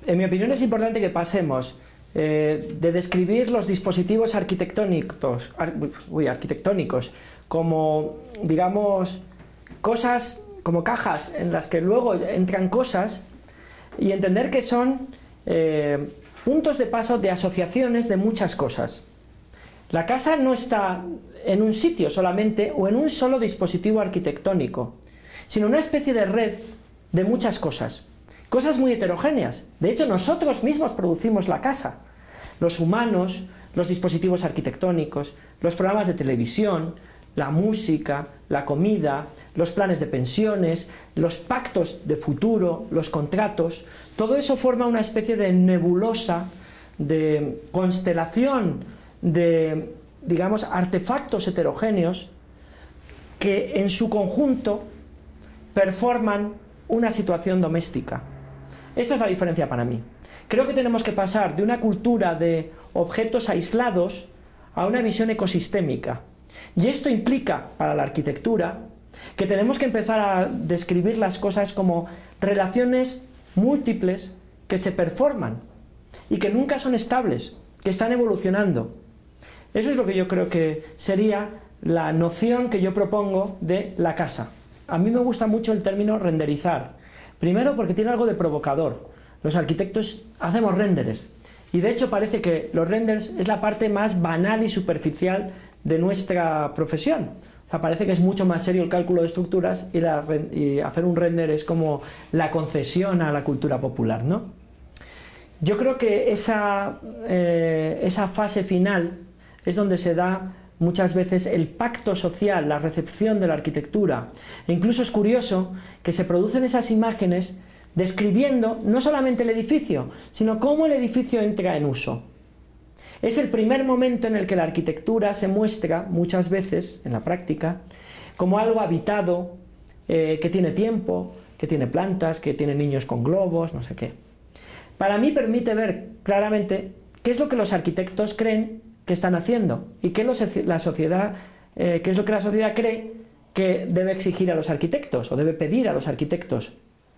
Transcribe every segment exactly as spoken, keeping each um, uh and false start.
En mi opinión es importante que pasemos eh, de describir los dispositivos arquitectónicos, ar, uy, arquitectónicos como, digamos, cosas, como cajas en las que luego entran cosas, y entender que son eh, puntos de paso de asociaciones de muchas cosas. La casa no está en un sitio solamente o en un solo dispositivo arquitectónico, sino una especie de red de muchas cosas. Cosas muy heterogéneas. De hecho, nosotros mismos producimos la casa. Los humanos, los dispositivos arquitectónicos, los programas de televisión, la música, la comida, los planes de pensiones, los pactos de futuro, los contratos, todo eso forma una especie de nebulosa, de constelación de, digamos, artefactos heterogéneos que en su conjunto performan una situación doméstica. Esta es la diferencia para mí. Creo que tenemos que pasar de una cultura de objetos aislados a una visión ecosistémica. Y esto implica, para la arquitectura, que tenemos que empezar a describir las cosas como relaciones múltiples que se performan y que nunca son estables, que están evolucionando. Eso es lo que yo creo que sería la noción que yo propongo de la casa. A mí me gusta mucho el término renderizar. Primero porque tiene algo de provocador. Los arquitectos hacemos renderes. Y de hecho parece que los renders es la parte más banal y superficial de nuestra profesión. O sea, parece que es mucho más serio el cálculo de estructuras y, la, y hacer un render es como la concesión a la cultura popular, ¿no? Yo creo que esa, eh, esa fase final es donde se da muchas veces el pacto social, la recepción de la arquitectura. E incluso es curioso que se producen esas imágenes describiendo no solamente el edificio, sino cómo el edificio entra en uso. Es el primer momento en el que la arquitectura se muestra, muchas veces, en la práctica, como algo habitado, eh, que tiene tiempo, que tiene plantas, que tiene niños con globos, no sé qué. Para mí permite ver claramente qué es lo que los arquitectos creen que están haciendo y qué, los, la sociedad, eh, qué es lo que la sociedad cree que debe exigir a los arquitectos o debe pedir a los arquitectos.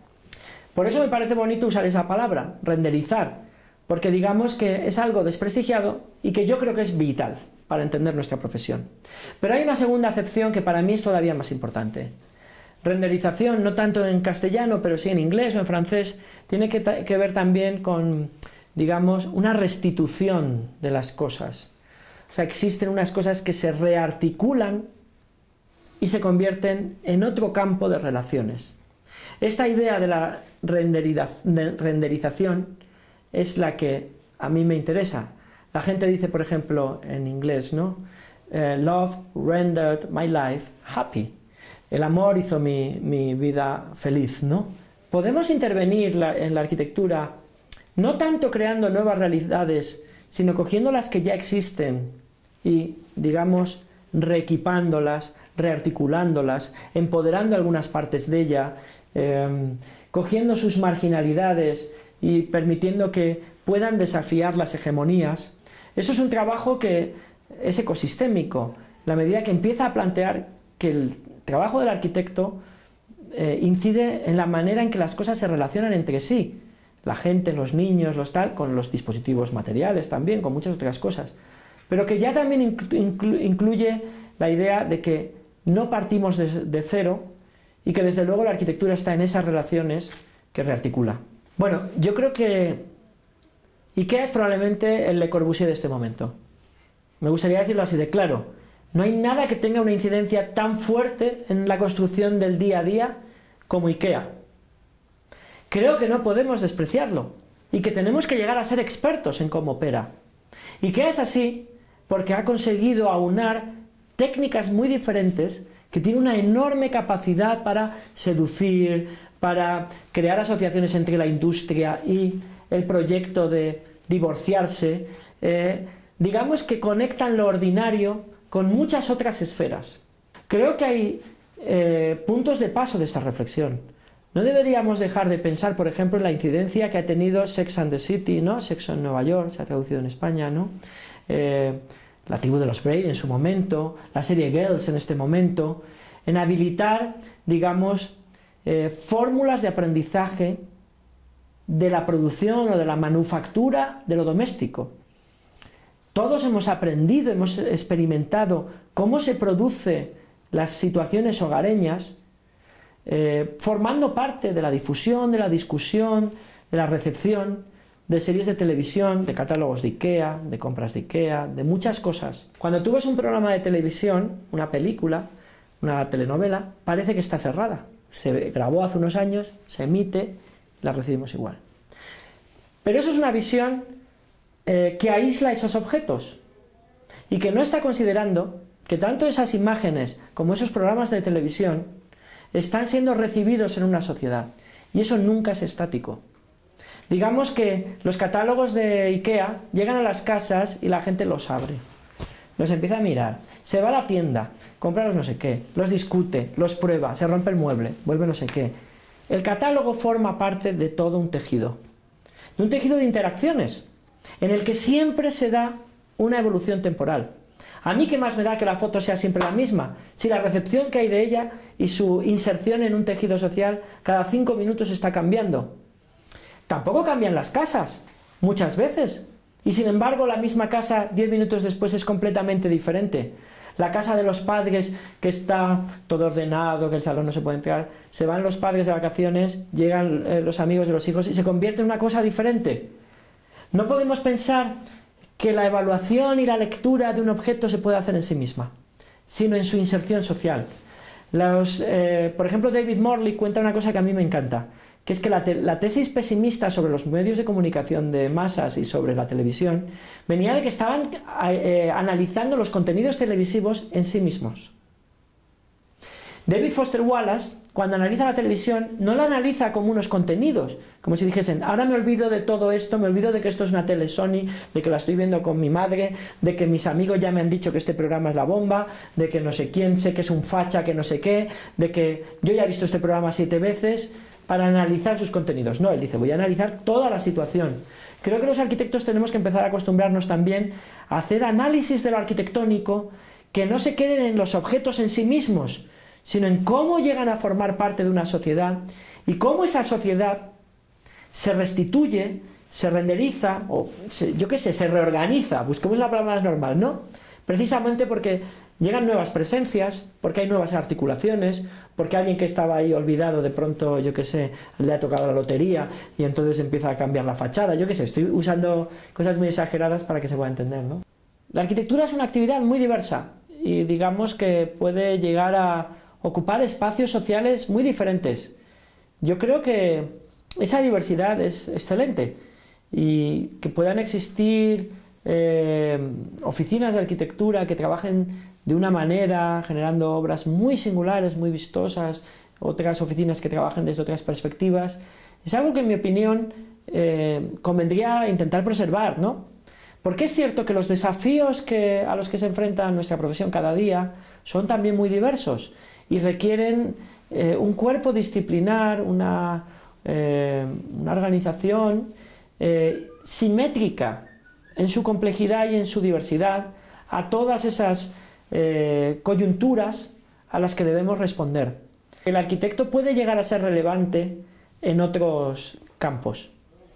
Por eso me parece bonito usar esa palabra, renderizar, porque digamos que es algo desprestigiado y que yo creo que es vital para entender nuestra profesión. Pero hay una segunda acepción que para mí es todavía más importante. Renderización, no tanto en castellano, pero sí en inglés o en francés, tiene que, que ver también con, digamos, una restitución de las cosas. O sea, existen unas cosas que se rearticulan y se convierten en otro campo de relaciones. Esta idea de la renderización es la que a mí me interesa. La gente dice, por ejemplo, en inglés, ¿no? Uh, Love rendered my life happy. El amor hizo mi, mi vida feliz, ¿no? Podemos intervenir la, en la arquitectura no tanto creando nuevas realidades, sino cogiendo las que ya existen y, digamos, reequipándolas, rearticulándolas, empoderando algunas partes de ella, eh, cogiendo sus marginalidades y permitiendo que puedan desafiar las hegemonías. Eso es un trabajo que es ecosistémico, la medida que empieza a plantear que el trabajo del arquitecto eh, incide en la manera en que las cosas se relacionan entre sí. La gente, los niños, los tal, con los dispositivos materiales también, con muchas otras cosas. Pero que ya también inclu incluye la idea de que no partimos de, de cero y que desde luego la arquitectura está en esas relaciones que rearticula. Bueno, yo creo que IKEA es probablemente el Le Corbusier de este momento. Me gustaría decirlo así de claro. No hay nada que tenga una incidencia tan fuerte en la construcción del día a día como IKEA. Creo que no podemos despreciarlo y que tenemos que llegar a ser expertos en cómo opera. IKEA es así porque ha conseguido aunar técnicas muy diferentes que tienen una enorme capacidad para seducir, para crear asociaciones entre la industria y el proyecto de divorciarse. Eh, digamos que conectan lo ordinario con muchas otras esferas. Creo que hay eh, puntos de paso de esta reflexión. No deberíamos dejar de pensar, por ejemplo, en la incidencia que ha tenido Sex and the City, ¿no? Sexo en Nueva York, se ha traducido en España, ¿no? Eh, la tribu de los Bray en su momento, la serie Girls en este momento, en habilitar, digamos, eh, fórmulas de aprendizaje de la producción o de la manufactura de lo doméstico. Todos hemos aprendido, hemos experimentado cómo se producen las situaciones hogareñas, eh, formando parte de la difusión, de la discusión, de la recepción, de series de televisión, de catálogos de IKEA, de compras de IKEA, de muchas cosas. Cuando tú ves un programa de televisión, una película, una telenovela, parece que está cerrada. Se grabó hace unos años, se emite, la recibimos igual. Pero eso es una visión eh, que aísla esos objetos y que no está considerando que tanto esas imágenes como esos programas de televisión están siendo recibidos en una sociedad, y eso nunca es estático. Digamos que los catálogos de IKEA llegan a las casas y la gente los abre, los empieza a mirar, se va a la tienda, compra los no sé qué, los discute, los prueba, se rompe el mueble, vuelve no sé qué. El catálogo forma parte de todo un tejido, de un tejido de interacciones, en el que siempre se da una evolución temporal. A mí qué más me da que la foto sea siempre la misma, si la recepción que hay de ella y su inserción en un tejido social cada cinco minutos está cambiando. Tampoco cambian las casas, muchas veces, y sin embargo la misma casa diez minutos después es completamente diferente. La casa de los padres, que está todo ordenado, que el salón no se puede entrar, se van los padres de vacaciones, llegan eh, los amigos de los hijos y se convierte en una cosa diferente. No podemos pensar que la evaluación y la lectura de un objeto se puede hacer en sí misma, sino en su inserción social. Los, eh, por ejemplo, David Morley cuenta una cosa que a mí me encanta, que es que la, te la tesis pesimista sobre los medios de comunicación de masas y sobre la televisión venía de que estaban eh, analizando los contenidos televisivos en sí mismos. David Foster Wallace, cuando analiza la televisión, no la analiza como unos contenidos, como si dijesen, ahora me olvido de todo esto, me olvido de que esto es una tele Sony, de que la estoy viendo con mi madre, de que mis amigos ya me han dicho que este programa es la bomba, de que no sé quién, sé que es un facha, que no sé qué, de que yo ya he visto este programa siete veces, para analizar sus contenidos. No, él dice, voy a analizar toda la situación. Creo que los arquitectos tenemos que empezar a acostumbrarnos también a hacer análisis de lo arquitectónico que no se queden en los objetos en sí mismos, sino en cómo llegan a formar parte de una sociedad y cómo esa sociedad se restituye, se renderiza, o se, yo qué sé, se reorganiza, busquemos la palabra más normal, ¿no? Precisamente porque llegan nuevas presencias, porque hay nuevas articulaciones, porque alguien que estaba ahí olvidado de pronto, yo qué sé, le ha tocado la lotería y entonces empieza a cambiar la fachada, yo qué sé, estoy usando cosas muy exageradas para que se pueda entender, ¿no? La arquitectura es una actividad muy diversa y digamos que puede llegar a ocupar espacios sociales muy diferentes. Yo creo que esa diversidad es excelente y que puedan existir eh, oficinas de arquitectura que trabajen de una manera, generando obras muy singulares, muy vistosas, otras oficinas que trabajen desde otras perspectivas, es algo que en mi opinión eh, convendría intentar preservar, ¿no? Porque es cierto que los desafíos que, a los que se enfrenta nuestra profesión cada día son también muy diversos y requieren eh, un cuerpo disciplinar, una, eh, una organización eh, simétrica en su complejidad y en su diversidad a todas esas eh, coyunturas a las que debemos responder. El arquitecto puede llegar a ser relevante en otros campos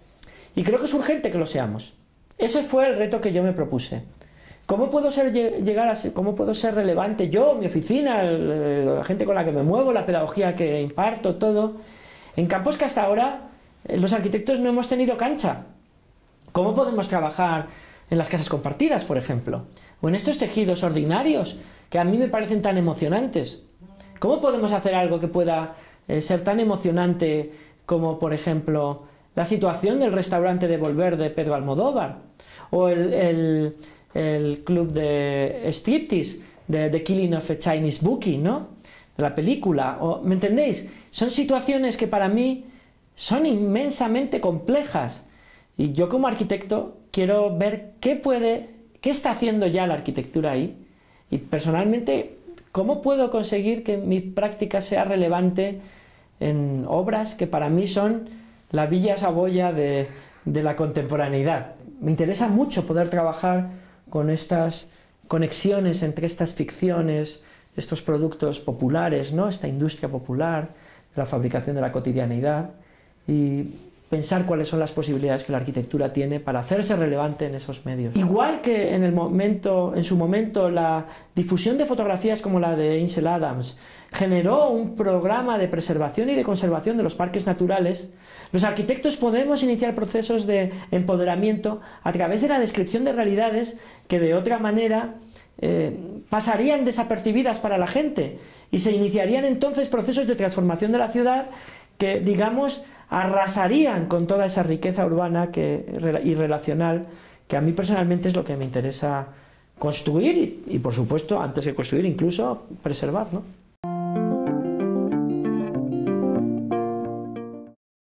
y creo que es urgente que lo seamos. Ese fue el reto que yo me propuse. ¿Cómo puedo ser, llegar a ser, cómo puedo ser relevante yo, mi oficina, el, la gente con la que me muevo, la pedagogía que imparto, todo, en campos que hasta ahora los arquitectos no hemos tenido cancha? ¿Cómo podemos trabajar en las casas compartidas, por ejemplo? O en estos tejidos ordinarios que a mí me parecen tan emocionantes. ¿Cómo podemos hacer algo que pueda eh, ser tan emocionante como, por ejemplo, la situación del restaurante de Volver de Pedro Almodóvar? O el... el el club de striptease de The Killing of a Chinese Bookie, ¿no? De la película, o, ¿me entendéis? Son situaciones que para mí son inmensamente complejas y yo como arquitecto quiero ver qué puede, qué está haciendo ya la arquitectura ahí y personalmente cómo puedo conseguir que mi práctica sea relevante en obras que para mí son la Villa Saboya de, de la contemporaneidad. Me interesa mucho poder trabajar con estas conexiones entre estas ficciones, estos productos populares, ¿no? Esta industria popular, la fabricación de la cotidianidad, y pensar cuáles son las posibilidades que la arquitectura tiene para hacerse relevante en esos medios. Igual que en, el momento, en su momento la difusión de fotografías como la de Ansel Adams generó un programa de preservación y de conservación de los parques naturales, los arquitectos podemos iniciar procesos de empoderamiento a través de la descripción de realidades que de otra manera eh, pasarían desapercibidas para la gente y se iniciarían entonces procesos de transformación de la ciudad que, digamos, arrasarían con toda esa riqueza urbana que, y relacional que a mí personalmente es lo que me interesa construir y, y por supuesto, antes que construir, incluso preservar, ¿no?